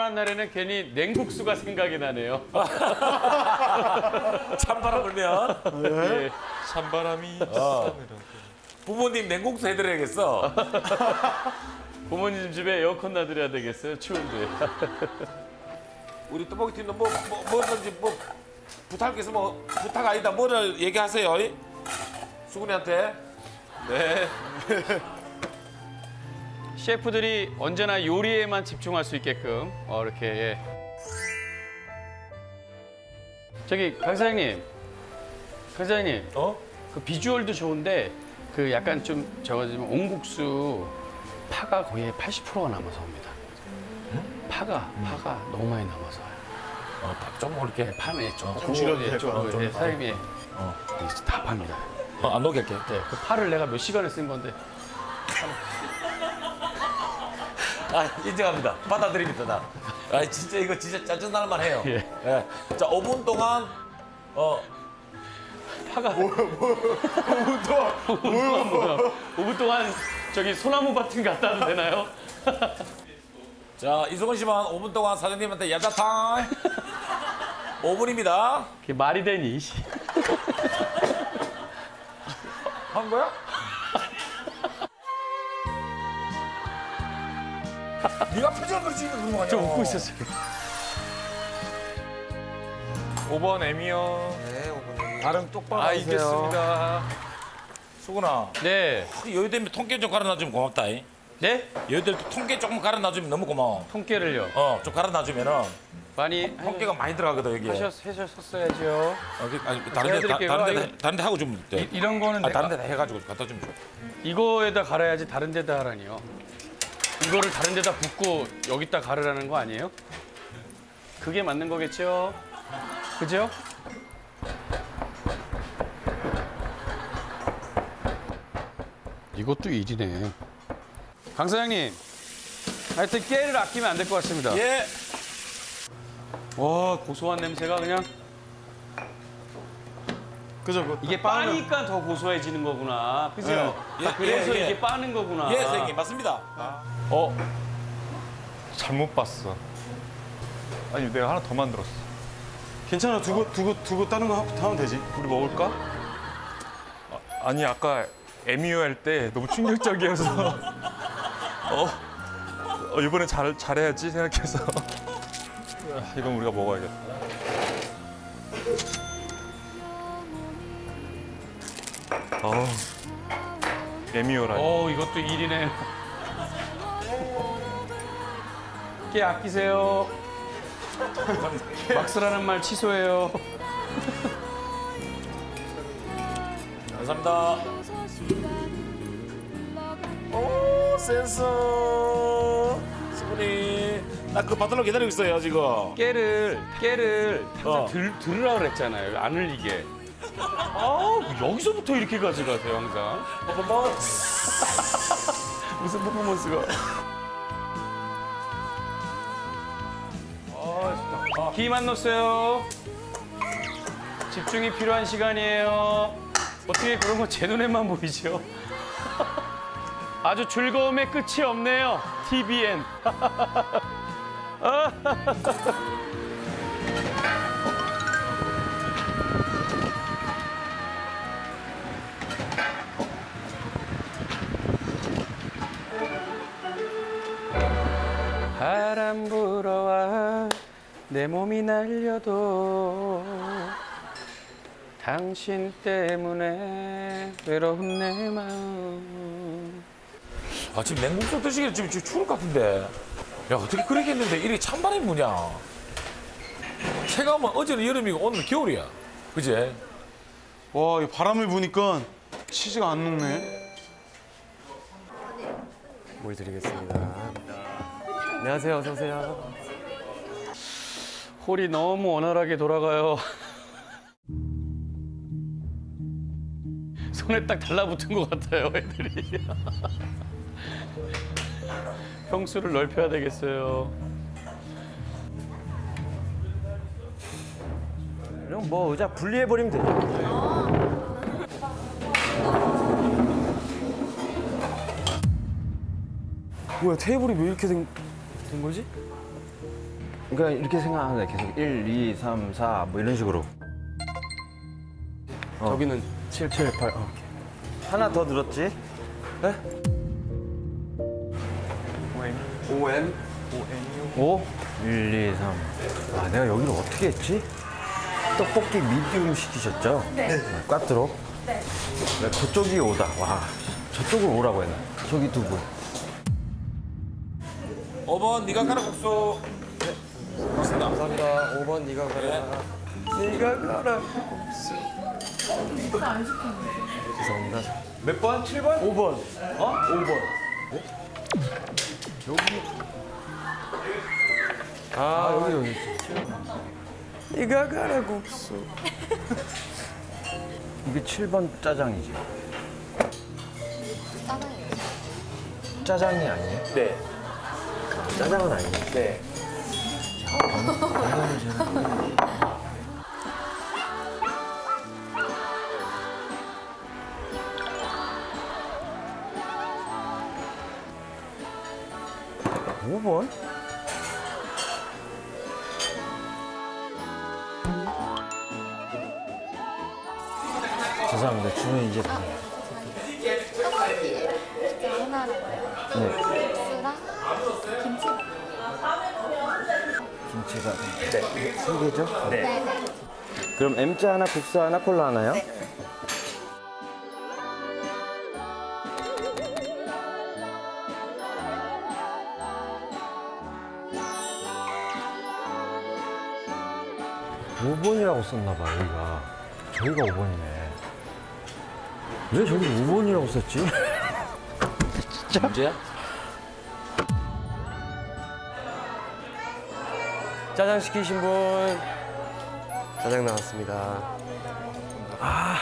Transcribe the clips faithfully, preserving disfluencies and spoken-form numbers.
찬바람 날에는 괜히 냉국수가 생각이 나네요. 찬바람 불면 예. 찬바람이 어. 부모님 냉국수 해드려야겠어. 부모님 집에 에어컨 놔드려야 되겠어요, 추운데. 우리 떡볶이팀도 뭐, 뭐 뭐든지 뭐 부탁할 게 있으면 뭐 부탁 아니다 뭐를 얘기하세요. 이? 수근이한테. 네. 셰프들이 언제나 요리에만 집중할 수 있게끔 어, 이렇게. 예. 저기 강 사장님, 강 사장님, 어? 그 비주얼도 좋은데 그 약간 좀 저거 좀 온국수 파가 거의 팔십 퍼센트가 남아서 옵니다. 응? 파가 파가 너무 많이 남아서. 어, 좀 이렇게 파네 좀. 정신없게 예, 할 좀, 거야. 예, 좀. 사장님이 어. 예, 다 팝니다. 어, 안 녹일게. 네, 그 파를 내가 몇 시간을 쓴 건데. 아, 인정합니다. 받아들입니다, 나. 아, 진짜 이거 진짜 짜증날만 해요. 예. 예. 자, 오 분 동안 어, 파가 오 분 동안 뭐야? 오 분 동안 저기 소나무 밭은 갔다 와도 되나요? 자, 이수근 씨만 오 분 동안 사장님한테 야자 타임. 오 분입니다. 그게 말이 되니? 한 거야? 네가 표정을 그렇게 찍는 거 아니야? 좀 웃고 있었어요. 오 번 M이요. 네, 오븐. 발음 똑바로 아, 하세요. 이겼습니다. 수근아, 네. 여유되면 통깨 좀 갈아놔주면 고맙다. 이. 네? 여유될 때 통깨 조금 갈아놔주면 너무 고마워. 통깨를요. 어, 좀 갈아놔주면은 많이 통깨가 많이 들어가거든 여기에. 하셨, 하셨었어야죠. 어, 그, 아니, 다른 데, 다, 해드릴게요. 다른 데, 아, 이거- 다른 데 하고 주면 돼. 이, 이런 거는 아, 내가 다른 데다 해가지고 갖다 주면 돼. 이거에다 갈아야지 다른 데다 하라니요. 이거를 다른 데다 붓고 여기다 갈으라는 거 아니에요? 그게 맞는 거겠죠? 그죠? 이것도 일이네. 강 사장님, 하여튼 깨를 아끼면 안 될 것 같습니다. 예. 와, 고소한 냄새가 그냥. 그죠? 그 이게 빠니까 더 고소해지는 거구나. 그죠? 예, 아, 그래서 예, 예. 이게 빠는 거구나. 예, 선생님 맞습니다. 어? 잘못 봤어. 아니, 내가 하나 더 만들었어. 괜찮아. 두고 두고 두고 다른 거 하- 하면 되지. 우리 먹을까? 아, 아니, 아까 에미유 할 때 너무 충격적이어서 어, 어 이번엔 잘, 잘해야지 생각해서 아, 이건 우리가 먹어야겠다. 어우, 에미유라니. 어, 이것도 일이네. 깨 아끼세요. 막 쓰라는 말 취소해요. 감사합니다. 오, 센스. 수근이. 나 그거 받으려고 기다리고 있어요, 지금. 깨를, 깨를 항상 어. 들, 들으라 그랬잖아요. 안 흘리게. 아, 여기서부터 이렇게 가져가세요, 항상. 퍼포먼스. 무슨 퍼포먼스가. 아, 기만 넣었어요. 집중이 필요한 시간이에요. 어떻게 그런 건 제 눈에만 보이죠? 아주 즐거움의 끝이 없네요. 티비엔. 바람 불어와 내 몸이 날려도 당신 때문에 외로운 내 마음. 아, 지금 냉국수 드시기엔 지금, 지금 추울 것 같은데. 야, 어떻게 그렇게 했는데 이렇게 찬바람이 뭐냐. 체감은 어제는 여름이고 오늘 겨울이야. 그지? 와, 이 바람을 부니까 치즈가 안 녹네. 물 드리겠습니다. 안녕하세요. 어서 오세요. 홀이 너무 원활하게 돌아가요. 손에 딱 달라붙은 것 같아요, 애들이. 평수를 넓혀야 되겠어요. 그럼 뭐 의자 분리해버리면 되죠. 뭐야, 테이블이 왜 이렇게 된, 된 거지? 그러니까 이렇게 생각하네. 계속 일, 이, 삼, 사 뭐 이런 식으로. 어. 저기는 칠, 칠, 팔. 어. 하나 더 늘었지? 네? 오 엔. 오? 일, 이, 삼. 아, 내가 여기를 어떻게 했지? 떡볶이 미디움 시키셨죠? 네. 까트로? 네. 그쪽이 오다. 와, 저쪽으로 오라고 했나? 저기 두 분. 오 번 니가 가라 국수. 고맙습니다. 감사합니다. 오 번 네가 가라. 네가 가라. 죄송합니다. 몇 번? 칠 번? 오 번. 어? 오 번. 아, 여기 여기. 네가 가라 국수. 이게 칠 번 짜장이지. 짜장이요. 짜장이 아니에요? 네. 짜장은 아니에요. 네. 오 번? 죄송합니다. 주문 이제 다. 떡볶이 하나로요. 네. 국수랑 김치. 김치가 네. 세 개죠? 네. 네. 그럼 M자 하나, 국수 하나, 콜라 하나요? 네. 오 번이라고 썼나 봐, 여기가. 저기가 오 번이네. 왜 저기 오 번이라고 썼지? 문제야? 짜장 시키신 분. 짜장 나왔습니다. 아.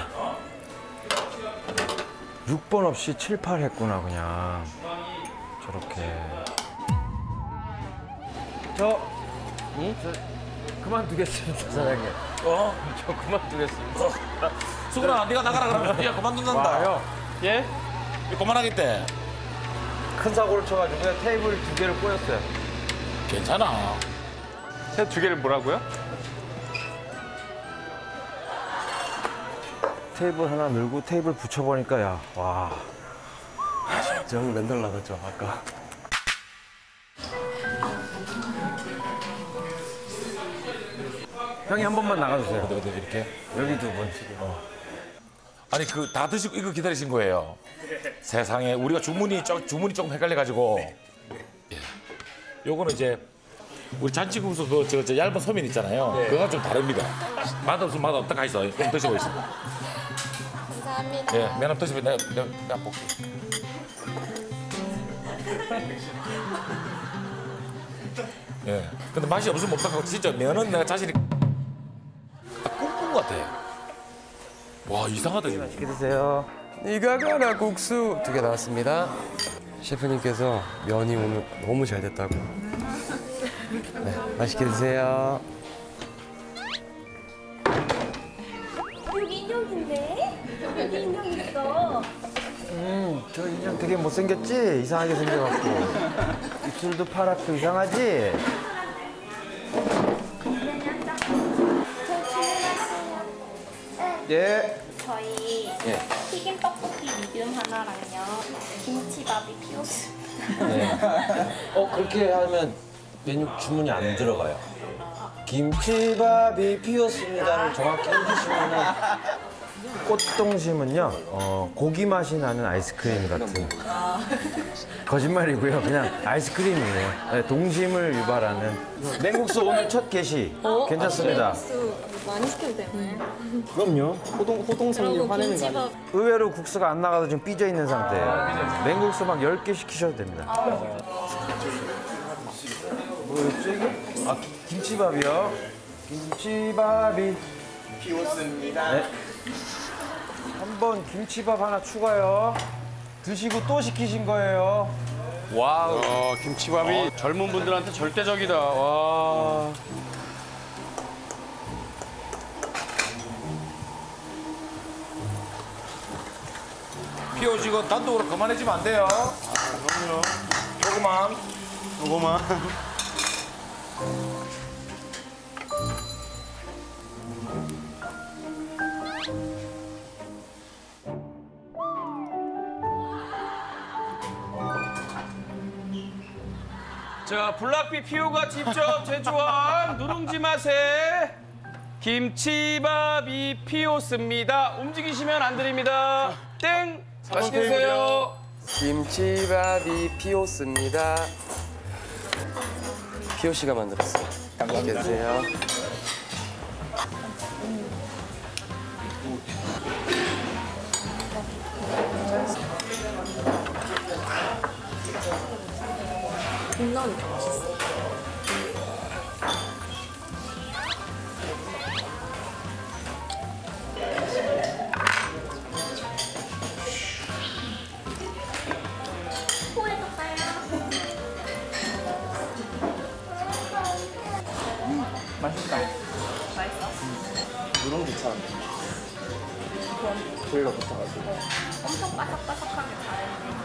육 번 없이 칠, 팔 했구나, 그냥. 저렇게. 저, 응? 저 그만두겠습니다, 사장님. 어? 저 그만두겠습니다. 수근아, 네가 나가라 그러면 야 그만둔단다. 와요. 예? 이거 그만하겠대. 큰 사고를 쳐가지고 그냥 테이블 두 개를 꼬였어요. 괜찮아. 새 두 개를 뭐라고요? 테이블 하나 늘고 테이블 붙여보니까 야, 와. 정 맨날 나갔죠 아까. 형이 한 번만 나가주세요. 어디 어디 이렇게. 여기 두 분. 어. 아니 그 다 드시고 이거 기다리신 거예요. 세상에 우리가 주문이 조, 주문이 조금 헷갈려 가지고. 예. 요거는 이제 우리 잔치국수 그저 저 얇은 소면 있잖아요. 그거가 좀 다릅니다. 맛없으면 맛없다 가 있어. 좀 드시고 있어. 감사합니다. 예, 면허 드시면 내가 내가, 내가 볼게. 예. 근데 맛이 없으면 어떡하고 진짜 면은 내가 자신이 꿈꾼 것 같아. 와 이상하다 지금. 맛있게 드세요. 네가 가라 국수 두 개 나왔습니다. 셰프님께서 면이 오늘 너무 잘 됐다고. 네, 맛있게 드세요. 여기 인형인데? 여기 인형 있어. 음, 저 인형 되게 못생겼지? 이상하게 생겨갖고. 입술도 파랗고 이상하지? 저 주문하세요. 예. 저희 예. 튀김 떡볶이 미디움 하나랑요. 김치밥이 피었습니다. 어, 그렇게 하면 메뉴 주문이 안 들어가요. 김치밥이 피었습니다를 정확히 해주시면은 꽃동심은요, 어, 고기 맛이 나는 아이스크림 같은. 거짓말이고요. 그냥 아이스크림이에요. 네, 동심을 유발하는. 냉국수 오늘 첫 게시. 괜찮습니다. 국수 많이 시켜도 되나요? 그럼요. 호동 호동생님 화내는 거 아니에요? 의외로 국수가 안 나가서 지금 삐져 있는 상태예요. 냉국수 막 열 개 시키셔도 됩니다. 뭐였지 이게? 아, 김치밥이요. 김치밥이 피웠습니다. 네. 한번 김치밥 하나 추가요. 드시고 또 시키신 거예요. 와우. 어, 김치밥이 젊은 분들한테 절대적이다. 와. 피워지고 단독으로 그만해지면 안 돼요. 그럼요. 조금만. 요거만. 자, 블락비 피오가 직접 제조한 누룽지 맛의 김치밥이 피오스입니다. 움직이시면 안 드립니다. 땡! 맛있게 드세요. 김치밥이 피오스입니다. 피오 씨가 만들었어요. 맛있게 드세요. 국나니까 맛있어. 맛있다. 맛있어? 누룽지 참. 조이가 붙어가지고. 엄청 바삭바삭하게 잘했네.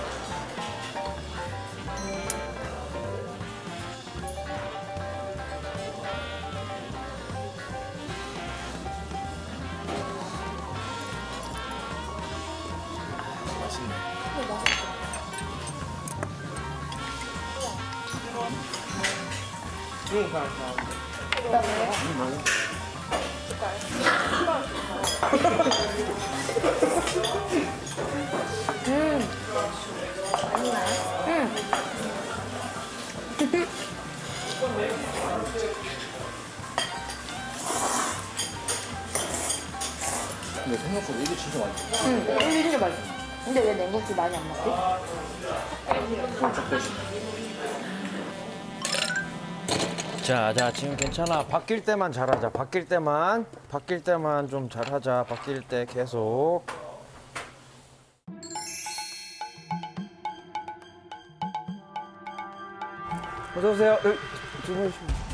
응, 그냥 그냥. 근데 생각보다 이게 진짜 맛있어. 응, 이게 진짜 맛있어. 근데 왜 냉국수 많이 안 먹지? 자, 자, 지금 괜찮아. 바뀔 때만 잘하자. 바뀔 때만, 바뀔 때만 좀 잘하자. 바뀔 때 계속. 어서 오세요. 여기 주문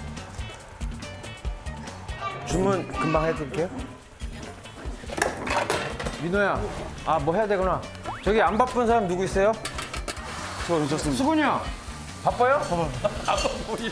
주문 금방 해드릴게요. 민호야, 아 뭐 해야 되구나. 저기 안 바쁜 사람 누구 있어요? 저 괜찮습니다. 수근이 형. 바빠요? 아빠 뭐야?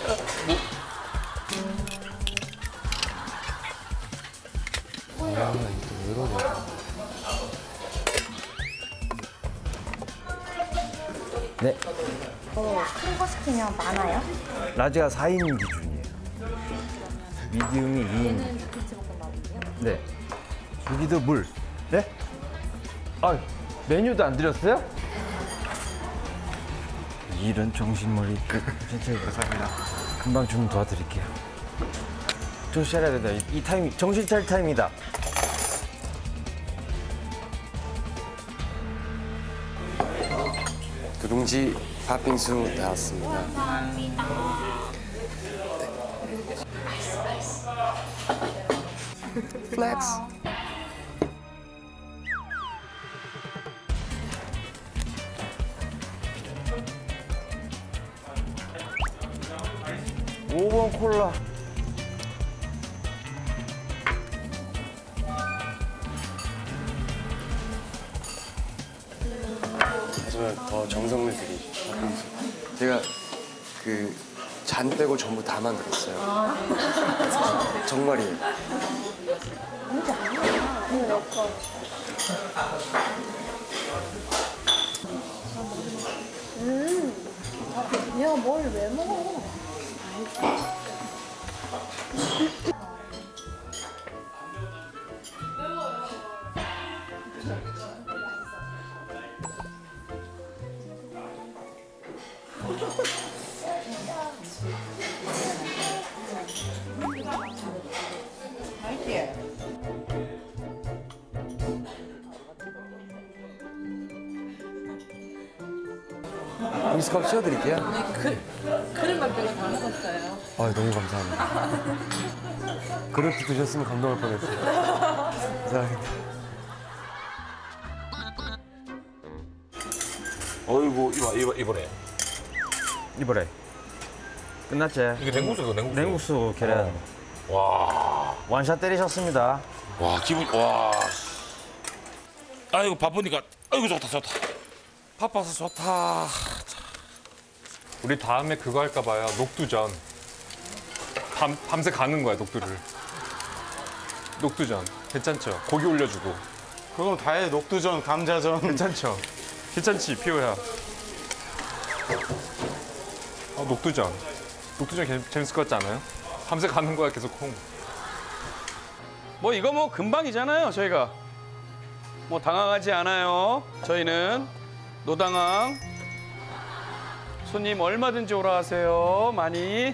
네. 어, 큰 거 시키면 많아요? 라지가 사 인 기준이에요. 미디움이 이 인. 얘는 김치볶음밥이에요? 네. 여기도 물. 네? 아, 메뉴도 안 드렸어요? 이런 정신머리. 진짜 감사합니다. 금방 좀 도와드릴게요. 정신 차려야 된다. 이, 이 타임, 정신 차릴 타임이다. 누룽지 팥빙수 나왔습니다. 감사합니다. 플렉스. 오 번 콜라. 하지만 더 정성을 들인 팥빙수. 제가 그 잔 빼고 전부 다 만들었어요. 정말이에요. 내가 뭘 왜 먹어? 빙수컵 씌워드릴게요. 그릇만 빼고 다 먹었어요. 아, 너무 감사합니다. 그렇게 드셨으면 감동할 뻔했어요. 감사합니다. 어이구 이봐 이봐 이번에 이번에 끝났지? 이게 냉국수고 냉국수. 냉국수 계란. 와, 완샷 때리셨습니다. 와 기분 와. 아이고 바쁘니까 아이고 좋다 좋다. 바빠서 좋다. 우리 다음에 그거 할까 봐요. 녹두전. 밤, 밤새 가는 거야, 녹두를. 녹두전. 괜찮죠? 고기 올려주고. 그거 다 해. 녹두전, 감자전. 괜찮죠? 괜찮지, 피오야. 어, 녹두전. 녹두전 개- 재밌을 것 같지 않아요? 밤새 가는 거야 계속 콩. 뭐 이거 뭐 금방이잖아요. 저희가 뭐 당황하지 않아요. 저희는 노당황. 손님 얼마든지 오라 하세요. 많이.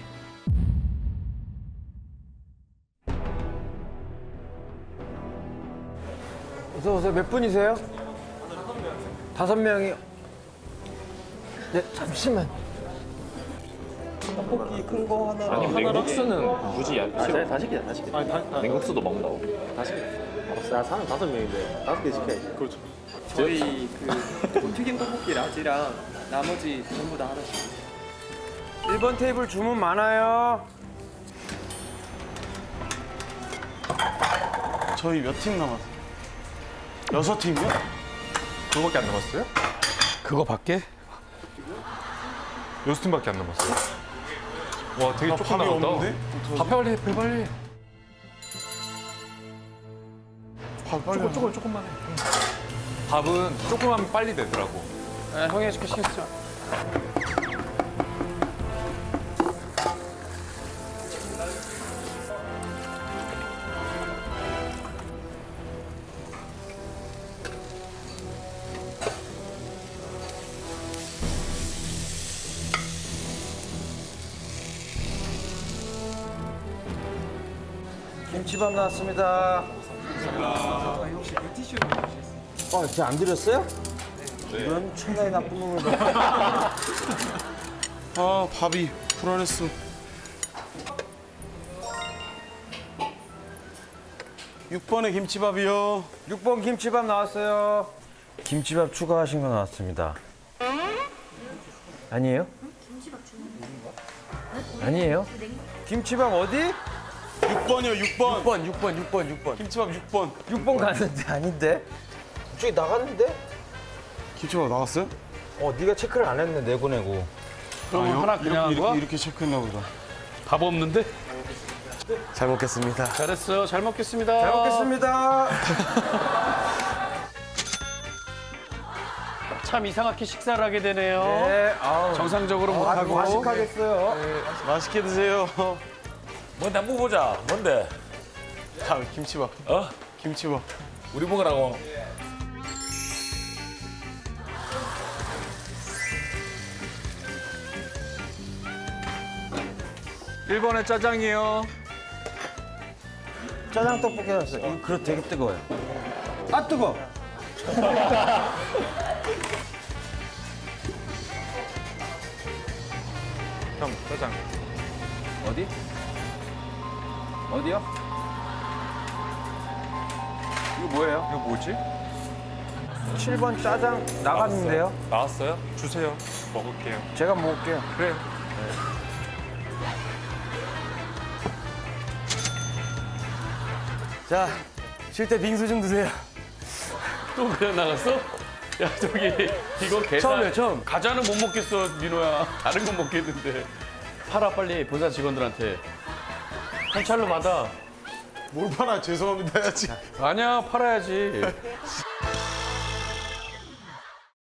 어서 오세요. 몇 분이세요? 다섯 명이요. 네, 잠시만. 떡볶이 큰 거 하나. 아니 냉국수는 굳이 야 아, 다, 다 시키자, 다 시키자. 아니, 다, 다, 냉국수도 먹는다고. 다 시키자. 나 사람 다섯 명인데 다섯 개 시켜야지. 그렇죠. 저희 그 튀김 떡볶이 라지랑 나머지 전부 다 하나씩. 일 번 테이블 주문 많아요. 저희 몇 팀 남았어요? 여섯 팀이요? 그거밖에 안 남았어요? 그거 밖에? 여섯 팀밖에 안 남았어요. 와, 되게 나 조금 밥이 남았다. 없는데? 밥 빨리 해, 빨리. 밥 빨리. 조금, 조금, 조금만 해. 밥은 조금 하면 빨리 되더라고. 네, 형이 해줄게. 신경 쓰지 마. 김치밥 나왔습니다. 어, 제가 안 드렸어요? 이런 천하의 나쁜 놈을. 아, 밥이 불안했어. 육 번에 김치밥이요. 육 번 김치밥 나왔어요. 김치밥 추가하신 거 나왔습니다. 아니에요? 아니에요? 김치밥 어디? 육 번이요, 육 번. 육 번, 육 번, 육 번, 육 번. 김치밥 육 번. 육 번 가는데 아닌데? 저기 나갔는데? 김치밥 나갔어요? 어, 네가 체크를 안 했네, 내보내고. 그럼 아, 하나 그냥 한 이렇게, 거야? 이렇게, 이렇게 체크했나 보다. 밥 없는데? 잘 먹겠습니다. 잘했어요. 잘 먹겠습니다. 잘 먹겠습니다. 참 이상하게 식사를 하게 되네요. 네, 아우. 정상적으로 아주 못하고. 맛있하겠어요. 맛있게 드세요. 뭔데 한번 보자. 뭔데? 아, 김치밥. 어? 김치밥. 우리 먹으라고. 일 번에 짜장이요. 짜장 떡볶이 나왔어요. 이거 그릇 되게 뜨거워요. 아, 뜨거. 형, 짜장. 어디? 어디요? 이거 뭐예요? 이거 뭐지? 칠 번 짜장 나갔는데요? 나왔어요? 주세요. 먹을게요. 제가 먹을게요. 그래. 자, 쉴 때 빙수 좀 드세요. 또 그냥 나갔어? 야 저기 이거 계산. 처음이에요, 처음. 과자는 못 먹겠어 민호야. 다른 건 먹겠는데. 팔아 빨리 본사 직원들한테. 현찰로 받아. 뭘 팔아? 죄송합니다 해야지. 아니야 팔아야지.